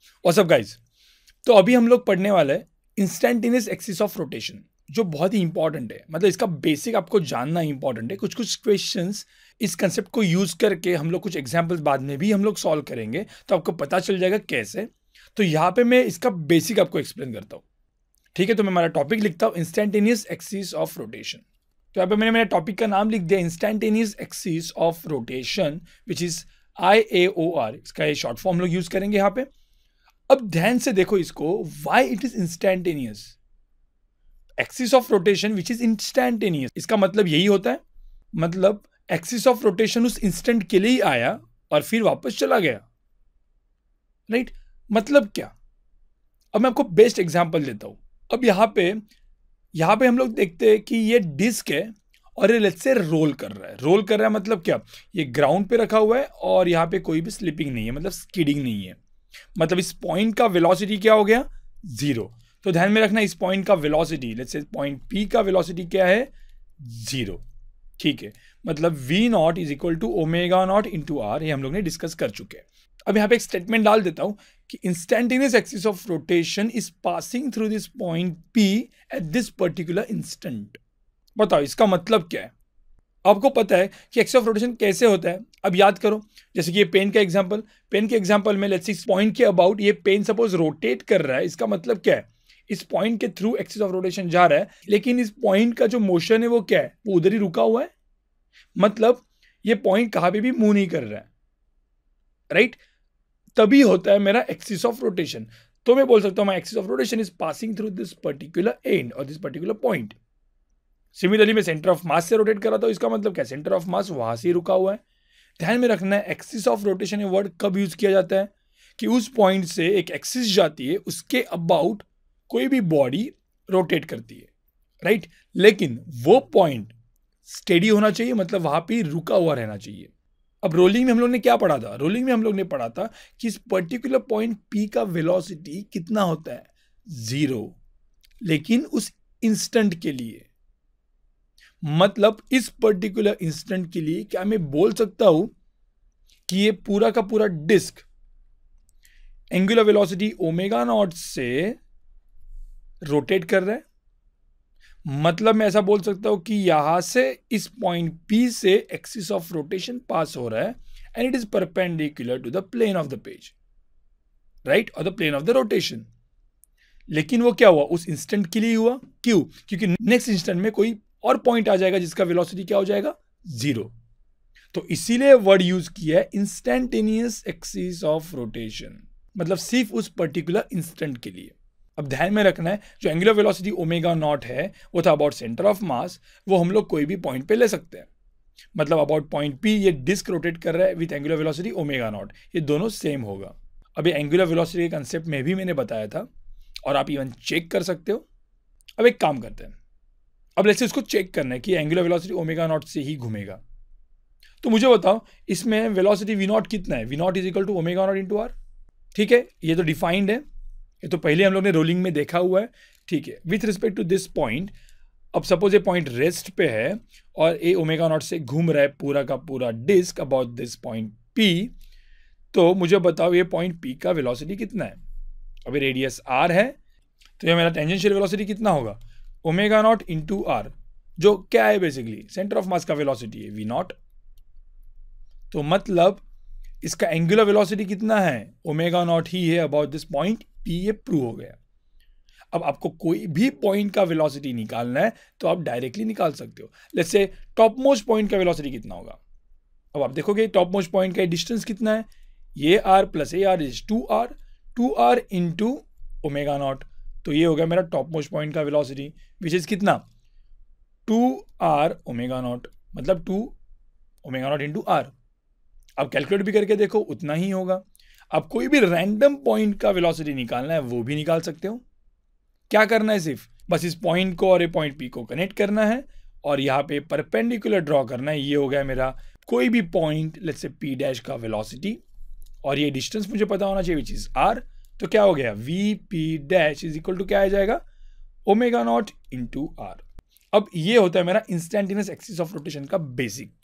What's up guys. तो अभी हम लोग पढ़ने वाले हैं इंस्टेंटेनियस एक्सिस ऑफ रोटेशन, जो बहुत ही इंपॉर्टेंट है। मतलब इसका बेसिक आपको जानना इंपॉर्टेंट है। कुछ कुछ क्वेश्चंस इस कंसेप्ट को यूज करके हम लोग कुछ एग्जांपल्स बाद में भी हम लोग सॉल्व करेंगे, तो आपको पता चल जाएगा कैसे। तो यहाँ पे मैं इसका बेसिक आपको एक्सप्लेन करता हूँ, ठीक है। तो मैं हमारा टॉपिक लिखता हूँ इंस्टेंटेनियस एक्सिस ऑफ रोटेशन। तो यहाँ पे मैंने मेरे टॉपिक का नाम लिख दिया instantaneous axis of rotation, which is IAOR। इसका ये शॉर्ट फॉर्म लोग यूज करेंगे यहाँ पे। अब ध्यान से देखो इसको, why it is instantaneous axis of rotation which is instantaneous. इसका मतलब यही होता है, मतलब एक्सिस ऑफ रोटेशन उस इंस्टेंट के लिए ही आया और फिर वापस चला गया, राइट। मतलब क्या, अब मैं आपको बेस्ट एग्जांपल देता हूं। अब यहां पे हम लोग देखते हैं कि ये डिस्क है और ये लेट्स से रोल कर रहा है मतलब क्या, ये ग्राउंड पे रखा हुआ है और यहाँ पे कोई भी स्लिपिंग नहीं है, मतलब स्किडिंग नहीं है। मतलब इस पॉइंट का वेलोसिटी क्या हो गया, 0। तो ध्यान में रखना, इस पॉइंट का velocity, let's say point P का वेलोसिटी क्या है, 0, ठीक है। मतलब V0 is equal to omega naught into R, ये हम लोग ने डिस्कस कर चुके हैं। अब यहाँ पे एक स्टेटमेंट डाल देता हूं कि instantaneous axis of rotation is passing through this point P at this particular instant. बताओ इसका मतलब क्या है। आपको पता है कि एक्सिस ऑफ रोटेशन कैसे होता है। अब याद करो, जैसे कि ये पेन के एग्जांपल में लेट्स से इस पॉइंट के अबाउट ये पेन सपोज रोटेट कर रहा है। इसका मतलब क्या है, इस पॉइंट के थ्रू एक्सिस ऑफ रोटेशन जा रहा है, लेकिन इस पॉइंट का जो मोशन है वो क्या है, वो उधर ही रुका हुआ है। मतलब ये पॉइंट कहां पे भी मूव नहीं कर रहा है, राइट। तभी होता है मेरा एक्सिस ऑफ रोटेशन। तो मैं बोल सकता हूं my axis of rotation is passing through this particular end और दिस पर्टिकुलर पॉइंट। सिमिलरली मैं सेंटर ऑफ मास से रोटेट कर रहा था, इसका मतलब क्या, सेंटर ऑफ मास वहां से ही रुका हुआ है। ध्यान में रखना है, एक्सिस ऑफ रोटेशन ये वर्ड कब यूज किया जाता है कि उस पॉइंट से एक एक्सिस जाती है, उसके अबाउट कोई भी बॉडी रोटेट करती है, राइट। लेकिन वो पॉइंट स्टेडी होना चाहिए, मतलब वहां पे रुका हुआ रहना चाहिए। अब रोलिंग में हम लोग ने क्या पढ़ा था, रोलिंग में हम लोग ने पढ़ा था कि इस पर्टिकुलर पॉइंट P का वेलोसिटी कितना होता है, 0, लेकिन उस इंस्टेंट के लिए। मतलब इस पर्टिकुलर इंस्टेंट के लिए क्या मैं बोल सकता हूं कि ये पूरा का पूरा disc angular velocity omega naught से रोटेट कर रहा है। मतलब मैं ऐसा बोल सकता हूं कि यहां से इस पॉइंट P से एक्सिस ऑफ रोटेशन पास हो रहा है and it is perpendicular to the plane of the page, right, और the plane of the rotation. लेकिन वो क्या हुआ, उस इंस्टेंट के लिए हुआ। क्यों, क्योंकि नेक्स्ट इंस्टेंट में कोई और पॉइंट आ जाएगा जिसका वेलोसिटी क्या हो जाएगा, 0। तो इसीलिए वर्ड यूज किया है इंस्टेंटेनियस एक्सिस ऑफ रोटेशन, मतलब सिर्फ उस पर्टिकुलर इंस्टेंट के लिए। अब ध्यान में रखना है, जो एंगुलर वेलोसिटी ओमेगा नॉट है वो था अबाउट सेंटर ऑफ मास, वो हम लोग कोई भी पॉइंट पे ले सकते हैं। मतलब अबाउट पॉइंट P ये डिस्क रोटेट कर रहा है with angular velocity omega naught, ये दोनों सेम होगा। अब ये एंगुलर वेलोसिटी के कंसेप्ट में भी मैंने बताया था और आप इवन चेक कर सकते हो। अब एक काम करते हैं, अब लेट्स से उसको चेक करना है कि एंगुलर वेलोसिटी ओमेगा नॉट से ही घूमेगा। तो मुझे बताओ इसमें वेलोसिटी V0 कितना है, V0 is equal to omega naught into R, ठीक है। ये तो डिफाइंड है, ये तो पहले हम लोग ने रोलिंग में देखा हुआ है, ठीक है। With respect to this point, अब सपोज ये पॉइंट रेस्ट पे है और ए ओमेगा नॉट से घूम रहा है पूरा का पूरा disc about this point P। तो मुझे बताओ ये पॉइंट P का वेलोसिटी कितना है। अभी रेडियस R है, तो ये मेरा टेंजेंशियल वेलोसिटी कितना होगा, ओमेगा नॉट इंटू R, जो क्या है बेसिकली सेंटर ऑफ मास का वेलोसिटी है, V0। तो मतलब इसका एंगुलर वेलोसिटी कितना है, ओमेगा नॉट ही है अबाउट दिस पॉइंट P, ये प्रूव हो गया। अब आपको कोई भी पॉइंट का वेलोसिटी निकालना है तो आप डायरेक्टली निकाल सकते हो। Let's say top most point का वेलोसिटी कितना होगा। अब आप देखोगे टॉप मोस्ट पॉइंट का डिस्टेंस कितना है, ये R plus AR is 2R into omega naught. तो ये हो गया मेरा टॉप मोस्ट पॉइंट का वेलोसिटी, विच इज कितना, 2R ओमेगा नॉट, मतलब 2 ओमेगा नॉट इंटू R। अब कैलकुलेट भी करके देखो उतना ही होगा। अब कोई भी रैंडम पॉइंट का वेलोसिटी निकालना है वो भी निकाल सकते हो। क्या करना है, सिर्फ बस इस पॉइंट को और ये पॉइंट P को कनेक्ट करना है और यहाँ पे परपेंडिकुलर ड्रॉ करना है। ये हो गया मेरा कोई भी point let's say P dash का वेलोसिटी, और ये डिस्टेंस मुझे पता होना चाहिए विच इज R। तो क्या हो गया, VP dash is equal to क्या आ जाएगा, ओमेगा नॉट इंटू R। अब ये होता है मेरा इंस्टेंटेनियस एक्सिस ऑफ रोटेशन का बेसिक।